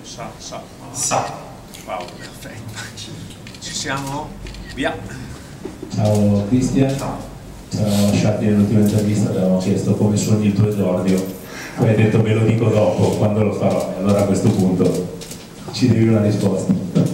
Wow, perfetto. Ci siamo? Via. Ciao Cristian. Ci eravamo lasciati nell'ultima intervista, avevamo chiesto come sogni il tuo esordio. Poi hai detto me lo dico dopo, quando lo farò. E allora a questo punto ci devi una risposta.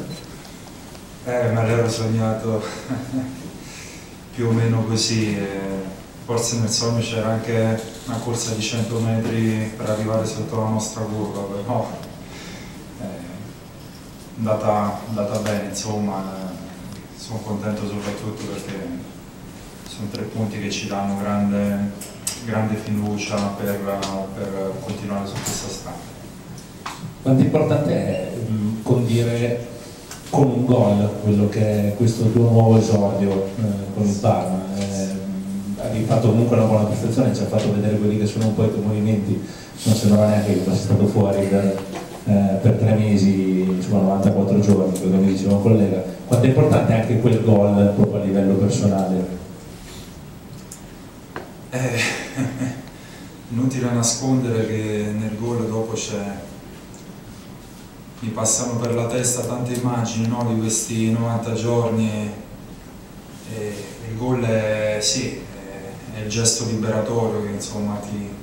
Me l'ero sognato più o meno così. Forse nel sogno c'era anche una corsa di 100 metri per arrivare sotto la nostra curva, però andata bene, insomma. Sono contento soprattutto perché sono 3 punti che ci danno grande fiducia per continuare su questa strada. Quanto importante è condire con un gol quello che è questo tuo nuovo esordio con il Parma? Hai fatto comunque una buona prestazione, ci ha fatto vedere quelli che sono un po' i tuoi movimenti, non sembrava neanche che fossi stato fuori per 3 mesi, insomma 94 giorni, come mi diceva un collega. Quanto è importante anche quel gol proprio a livello personale? Inutile nascondere che nel gol dopo mi passano per la testa tante immagini, no, di questi 90 giorni. E il gol è il gesto liberatorio che insomma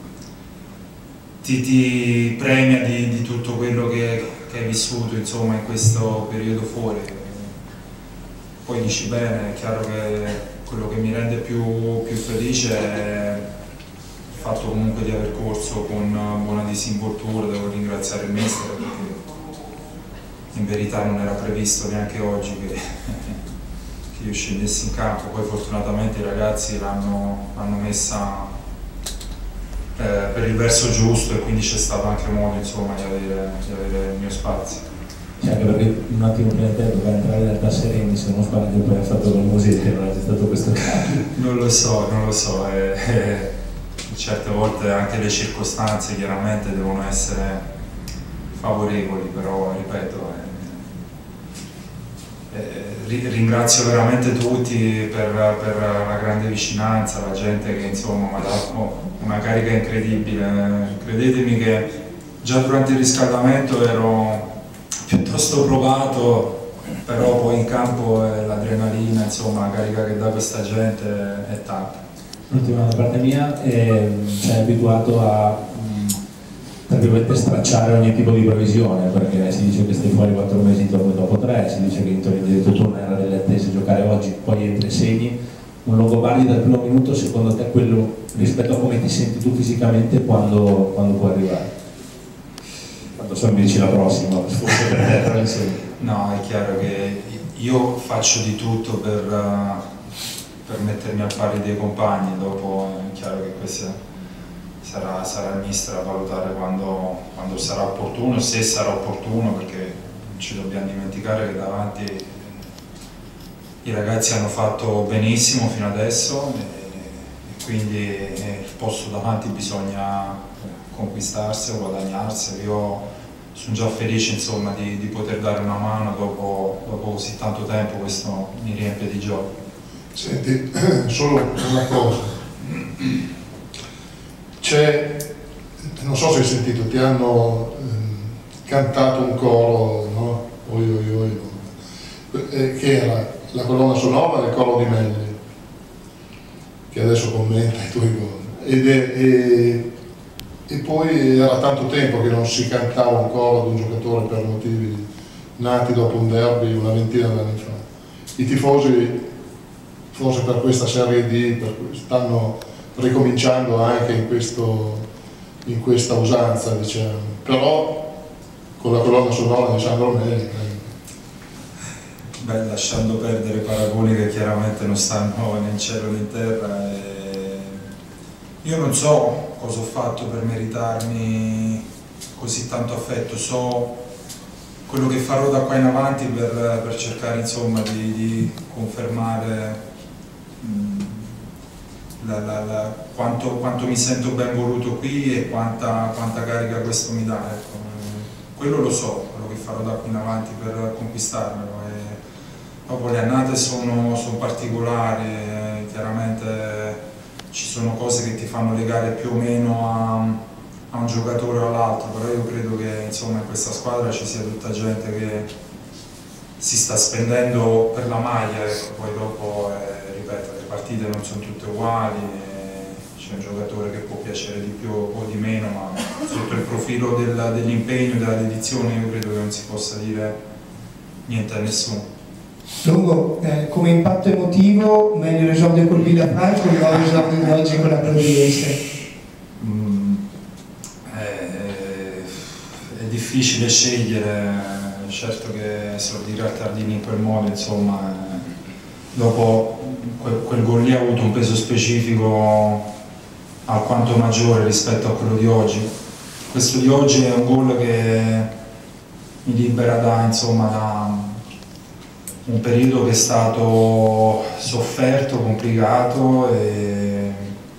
ti premia di tutto quello che hai vissuto insomma in questo periodo fuori. Poi dici bene, è chiaro che quello che mi rende più felice è il fatto comunque di aver corso con buona disinvoltura. Devo ringraziare il mister perché in verità non era previsto neanche oggi che io scendessi in campo. Poi fortunatamente i ragazzi l'hanno messa per il verso giusto e quindi c'è stato anche modo insomma di avere il mio spazio. Cioè, anche perché un attimo prima di te doveva entrare da Tassereni, se non sbaglio, poi ha fatto con Musetti, non è stato questo caso? Non lo so, certe volte anche le circostanze chiaramente devono essere favorevoli, però ripeto, ringrazio veramente tutti per la grande vicinanza, la gente che insomma mi ha dato una carica incredibile. Credetemi che già durante il riscaldamento ero piuttosto provato, però poi in campo l'adrenalina, insomma la carica che dà questa gente è tanta. L'ultima da parte mia, sei abituato a tra virgolette stracciare ogni tipo di previsione, perché si dice che stai fuori 4 mesi, torni dopo 3, si dice che in teoria il diritto turno era delle attese giocare oggi, poi entri e segni. Un Longobardi dal primo minuto, secondo te, quello rispetto a come ti senti tu fisicamente quando può arrivare? Quando so invece la prossima, forse per te tra le segni. No, è chiaro che io faccio di tutto per mettermi al pari dei compagni, dopo è chiaro che questo sarà il mister a valutare quando sarà opportuno, se sarà opportuno, perché non ci dobbiamo dimenticare che davanti i ragazzi hanno fatto benissimo fino adesso e quindi il posto davanti bisogna conquistarselo, guadagnarselo. Io sono già felice insomma di poter dare una mano dopo così tanto tempo, questo mi riempie di gioia. Senti, solo una cosa. Non so se hai sentito, ti hanno cantato un coro, no? Oi oi oi, no? Che era la colonna sonora del coro di Melli, che adesso commenta i tuoi gol. E poi era tanto tempo che non si cantava un coro di un giocatore per motivi nati dopo un derby una ventina d'anni fa. I tifosi, forse per questa Serie D, stanno ricominciando anche in questa usanza, diciamo, però con la colonna sonora di Sandro Melli. Beh, lasciando perdere paragoni che chiaramente non stanno né in cielo né in terra, io non so cosa ho fatto per meritarmi così tanto affetto, so quello che farò da qua in avanti per cercare insomma di confermare quanto mi sento ben voluto qui e quanta carica questo mi dà, ecco. Quello lo so, quello che farò da qui in avanti per conquistarmelo. Dopo le annate sono particolari, chiaramente ci sono cose che ti fanno legare più o meno a un giocatore o all'altro, però io credo che insomma in questa squadra ci sia tutta gente che si sta spendendo per la maglia, ecco. Poi dopo, ripeto, le partite non sono tutte uguali, c'è un giocatore che può piacere di più o di meno, ma sotto il profilo dell'impegno e della dedizione io credo che non si possa dire niente a nessuno. Lungo, come impatto emotivo, meglio l'esordio col Villafranca o il nuovo esordio di oggi con la Providense? È difficile scegliere, certo che esordire a Tardini in quel modo, insomma, dopo quel gol lì ha avuto un peso specifico alquanto maggiore rispetto a quello di oggi. Questo di oggi è un gol che mi libera da un periodo che è stato sofferto, complicato e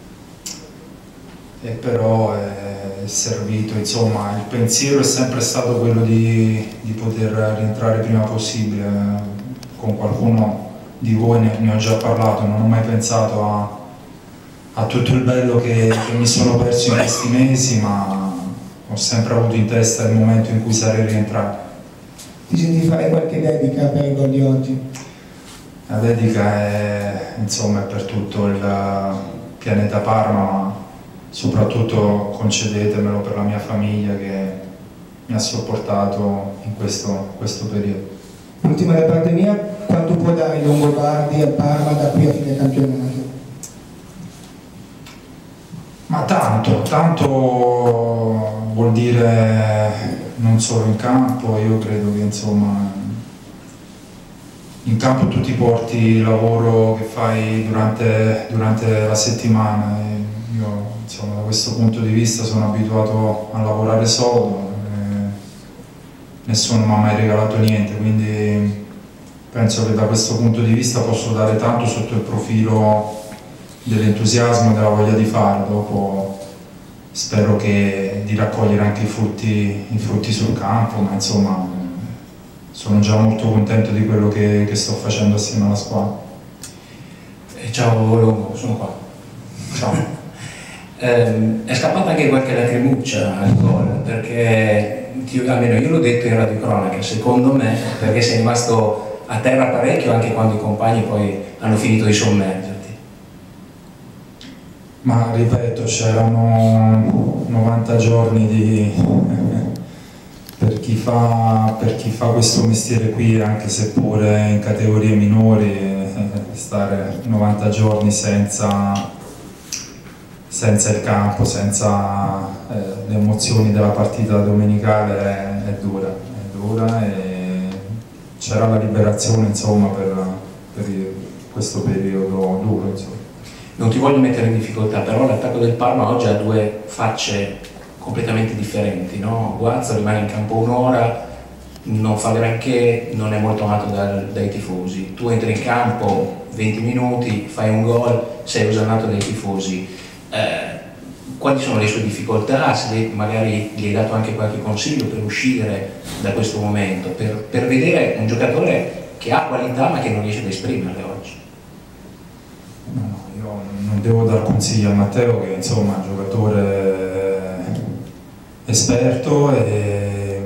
però è servito, insomma, il pensiero è sempre stato quello di poter rientrare prima possibile. Con qualcuno di voi ne ho già parlato, non ho mai pensato a tutto il bello che mi sono perso in questi mesi, ma ho sempre avuto in testa il momento in cui sarei rientrato. Ti senti fare qualche dedica per il gol di oggi? La dedica è, insomma, è per tutto il pianeta Parma, ma soprattutto concedetemelo per la mia famiglia che mi ha sopportato in questo periodo. L'ultima da parte mia, quanto può dare i Longobardi al Parma da qui a fine campionato? Ma tanto vuol dire non solo in campo, io credo che insomma in campo tu ti porti il lavoro che fai durante la settimana e io insomma da questo punto di vista sono abituato a lavorare sodo, nessuno mi ha mai regalato niente, quindi penso che da questo punto di vista posso dare tanto sotto il profilo dell'entusiasmo e della voglia di fare. Dopo spero di raccogliere anche i frutti sul campo, ma insomma sono già molto contento di quello che sto facendo assieme alla squadra. Ciao Longo, sono qua. Ciao. È scappata anche qualche lacrimuccia al gol, perché almeno io l'ho detto in radiocronaca, secondo me, perché sei rimasto a terra parecchio anche quando i compagni poi hanno finito di sommergerti. Ma ripeto, c'erano 90 giorni per chi fa questo mestiere qui, anche seppure in categorie minori, stare 90 giorni senza il campo, senza le emozioni della partita domenicale è dura e c'era la liberazione, insomma, per questo periodo duro, insomma. Non ti voglio mettere in difficoltà, però l'attacco del Parma oggi ha due facce completamente differenti, no? Guazza rimane in campo un'ora, non fa granché, non è molto amato dai tifosi. Tu entri in campo 20 minuti, fai un gol, sei osannato dai tifosi. Quali sono le sue difficoltà? Se magari gli hai dato anche qualche consiglio per uscire da questo momento, per vedere un giocatore che ha qualità ma che non riesce ad esprimerle oggi. No, io non devo dar consigli a Matteo, che insomma è un giocatore esperto, e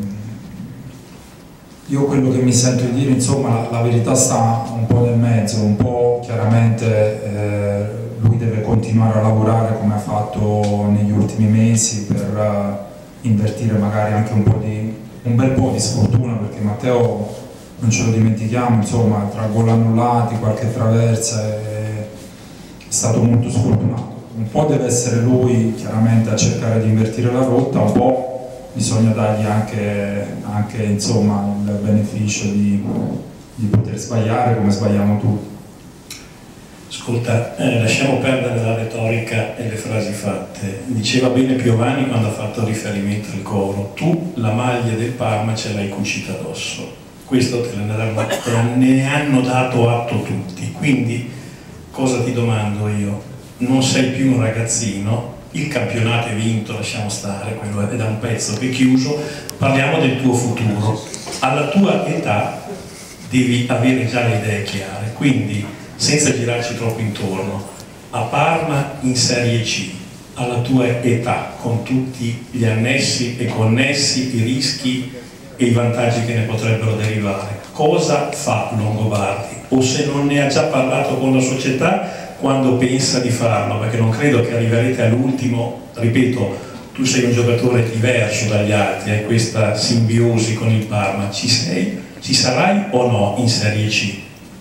io quello che mi sento di dire, insomma, la verità sta un po' nel mezzo, un po' chiaramente lui deve continuare a lavorare come ha fatto negli ultimi mesi per invertire magari anche un bel po' di sfortuna, perché Matteo, non ce lo dimentichiamo, insomma, tra gol annullati, qualche traversa, è stato molto sfortunato. Un po' deve essere lui chiaramente a cercare di invertire la rotta, un po' bisogna dargli anche insomma, il beneficio di poter sbagliare come sbagliamo tutti. Ascolta, lasciamo perdere la retorica e le frasi fatte. Diceva bene Piovani quando ha fatto riferimento al coro: tu la maglia del Parma ce l'hai cucita addosso. Questo te ne hanno dato atto tutti. Quindi cosa ti domando io? Non sei più un ragazzino, il campionato è vinto, lasciamo stare, quello è da un pezzo che è chiuso, parliamo del tuo futuro. Alla tua età devi avere già le idee chiare, quindi senza girarci troppo intorno, a Parma in Serie C alla tua età, con tutti gli annessi e connessi, i rischi e i vantaggi che ne potrebbero derivare, cosa fa Longobardi? O se non ne ha già parlato con la società, quando pensa di farlo? Perché non credo che arriverete all'ultimo, ripeto, tu sei un giocatore diverso dagli altri, hai questa simbiosi con il Parma, ci sarai o no in Serie C?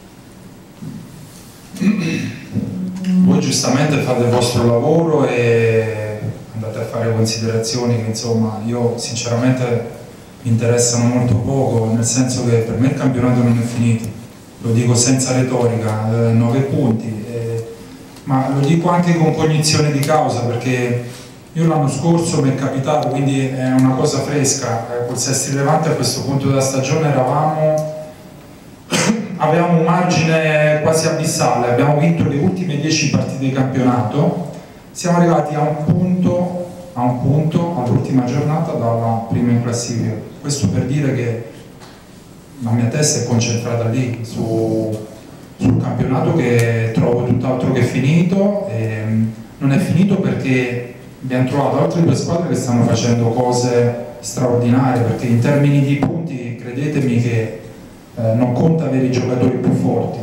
Voi giustamente fate il vostro lavoro e andate a fare considerazioni che insomma io sinceramente mi interessano molto poco, nel senso che per me il campionato non è finito, lo dico senza retorica, 9 punti, ma lo dico anche con cognizione di causa, perché io l'anno scorso mi è capitato, quindi è una cosa fresca, col Sestri Levante a questo punto della stagione avevamo un margine quasi abissale, abbiamo vinto le ultime 10 partite di campionato, siamo arrivati a un punto all'ultima giornata dalla prima in classifica. Questo per dire che la mia testa è concentrata lì sul campionato, che trovo tutt'altro che finito, e non è finito perché abbiamo trovato altre 2 squadre che stanno facendo cose straordinarie, perché in termini di punti credetemi che non conta avere i giocatori più forti,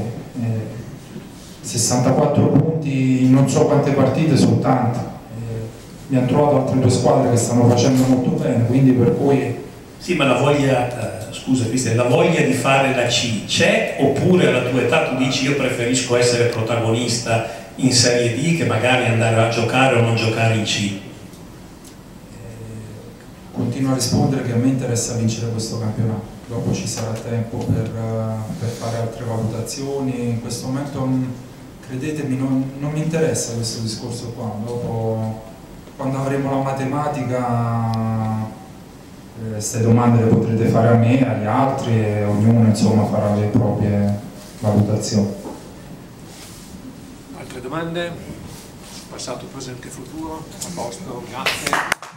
64 punti in non so quante partite sono tanti, abbiamo trovato altre 2 squadre che stanno facendo molto bene, quindi per cui... Sì, ma la voglia, scusa Cristian, la voglia di fare la C c'è, oppure alla tua età tu dici io preferisco essere protagonista in Serie D che magari andare a giocare o non giocare in C? Continuo a rispondere che a me interessa vincere questo campionato, dopo ci sarà tempo per fare altre valutazioni, in questo momento credetemi non mi interessa questo discorso qua, dopo quando avremo la matematica queste domande le potrete fare a me, agli altri, e ognuno insomma farà le proprie valutazioni. Altre domande? Passato, presente, futuro? A posto, grazie.